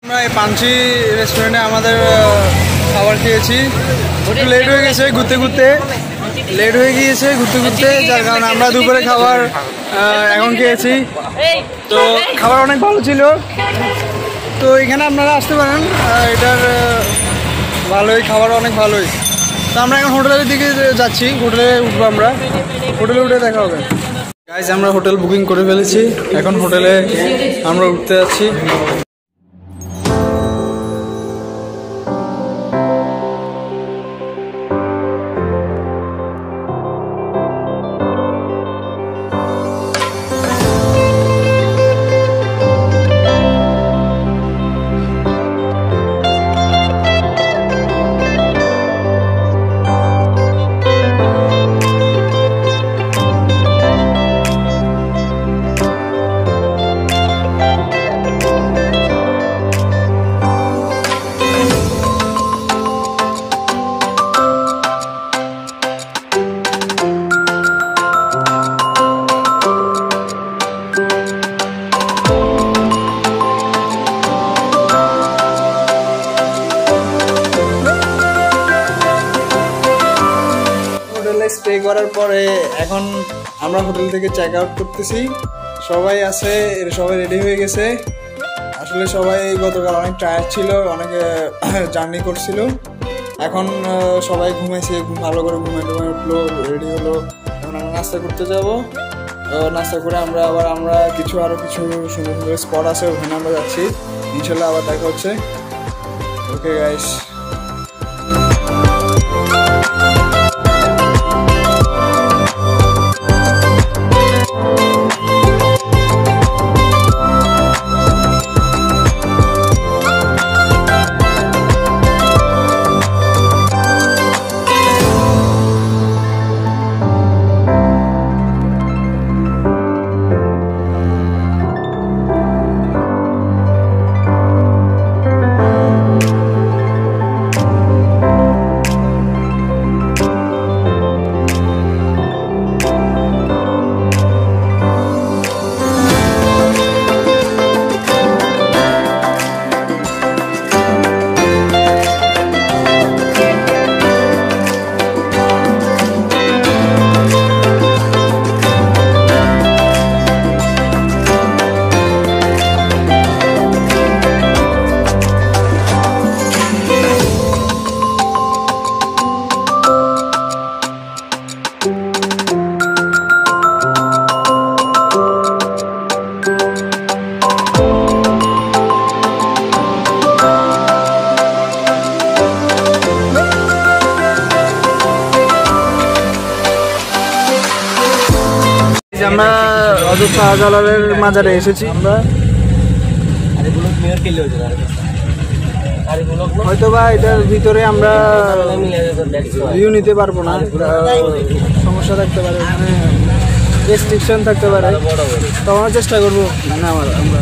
আমরা এই পাঞ্চি রেস্টুরেন্টে আমাদের খাবার খেয়েছি। একটু লেট হয়ে গেছে ঘুরতে ঘুরতে যার কারণে আমরা দুপুরে খাবার এখন খেয়েছি। তো খাবার অনেক ভালো ছিল। তো এখানে আপনারা আসতে পারেন, এটার ভালোই, খাবার অনেক ভালোই। তো আমরা এখন হোটেলের দিকে যাচ্ছি, হোটেলে উঠবো। আমরা হোটেলে উঠে দেখা হবে। গাইজ আমরা হোটেল বুকিং করে ফেলেছি, এখন হোটেলে আমরা উঠতে যাচ্ছি। স্টে করার পরে এখন আমরা হোটেল থেকে চেক আউট করতেছি। সবাই আছে, সবাই রেডি হয়ে গেছে। আসলে সবাই গতকাল অনেক টায়ার্ড ছিল, অনেকে জার্নি করছিল। এখন সবাই ঘুমাইছে, ভালো করে ঘুমাই উঠলো, রেডি হলো। এখন আমরা নাস্তা করতে যাব। নাস্তা করে আমরা আরও কিছু সুন্দর সুন্দর স্পট আছে, ওখানে আমরা যাচ্ছি। ইনশাল্লাহ আবার দেখা হচ্ছে। Okay guys. আমরা হযরত শাহজালালের মাজারে এসেছি। আমরা হয়তো বা এটার ভিতরে আমরা ভিউ নিতে পারবো না, সমস্যা থাকতে পারে, এখানে রেস্ট্রিকশন থাকতে পারে। তো আমরা চেষ্টা করবো না আমরা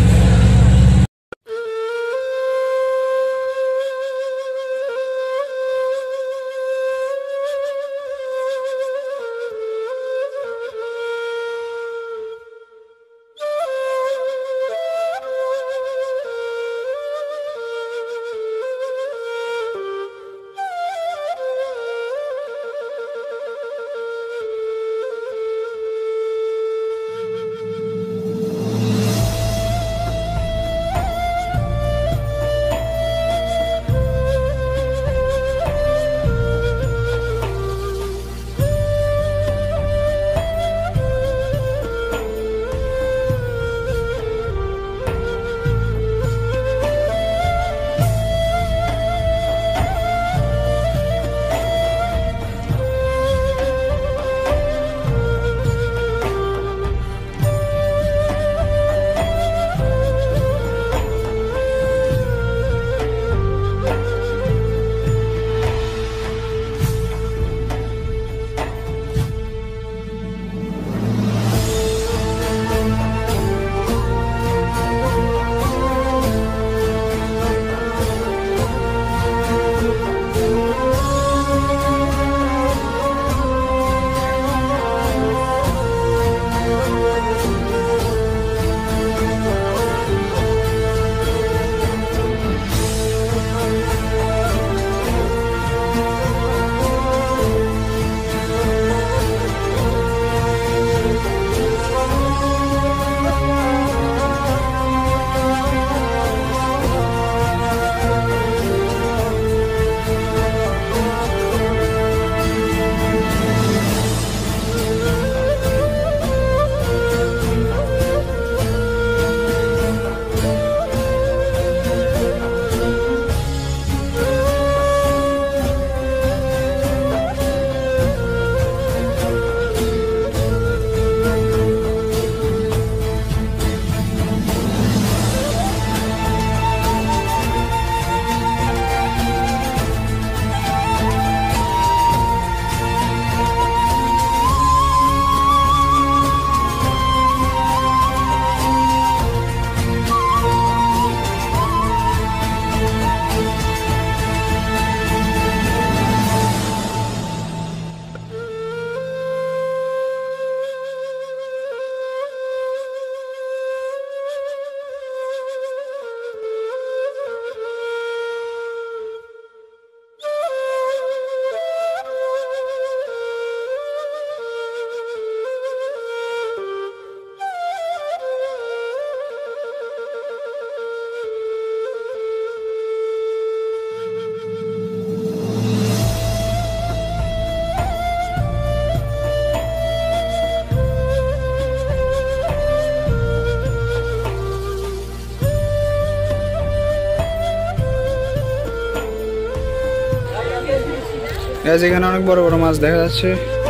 গাইস এখানে অনেক বড় বড় মাছ দেখা যাচ্ছে।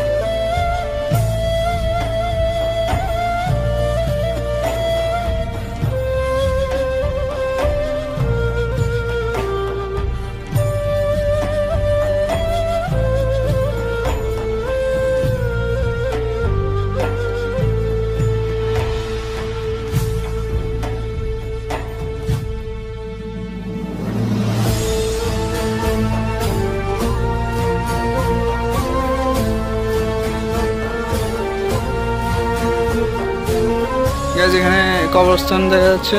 এখানে কবরস্থান দেখা যাচ্ছে।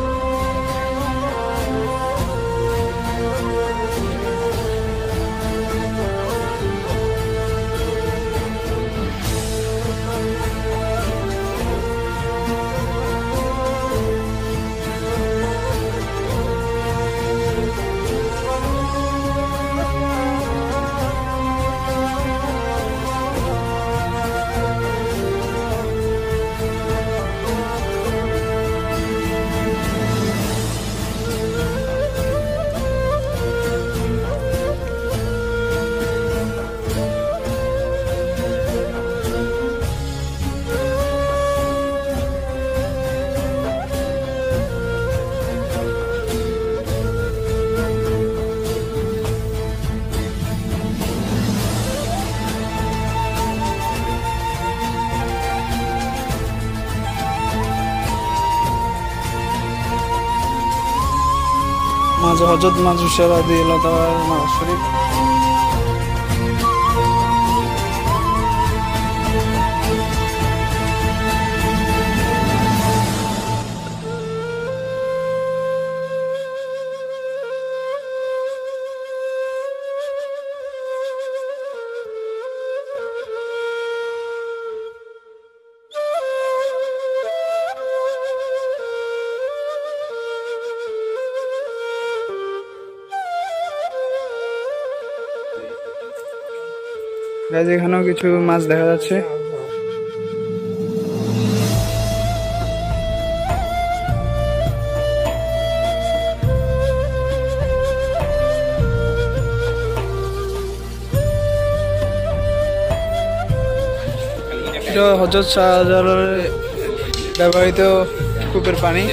হযরত মাজর শাহ রাদিয়াল্লাহু তাআলা শরীফ। এখানেও কিছু মাছ দেখা যাচ্ছে। এটা হযরত শাহজালালের ব্যবহৃত কূপের পানি।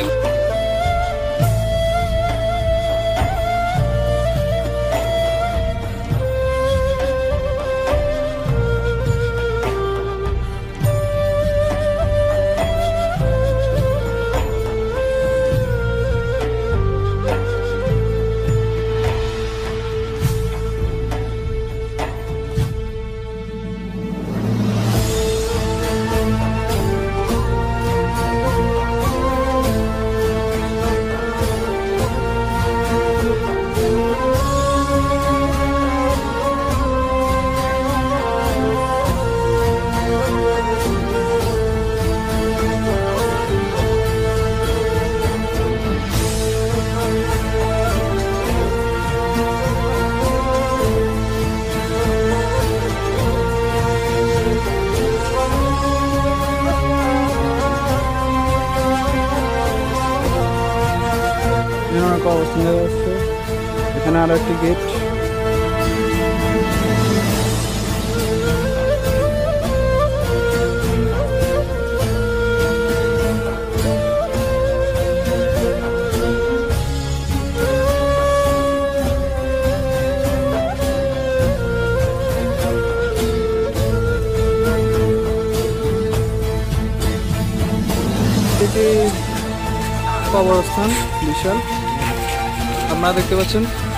এখানে আরো একটি গেট। এটি কবরস্থান বিশাল, আপনারা দেখতে পাচ্ছেন।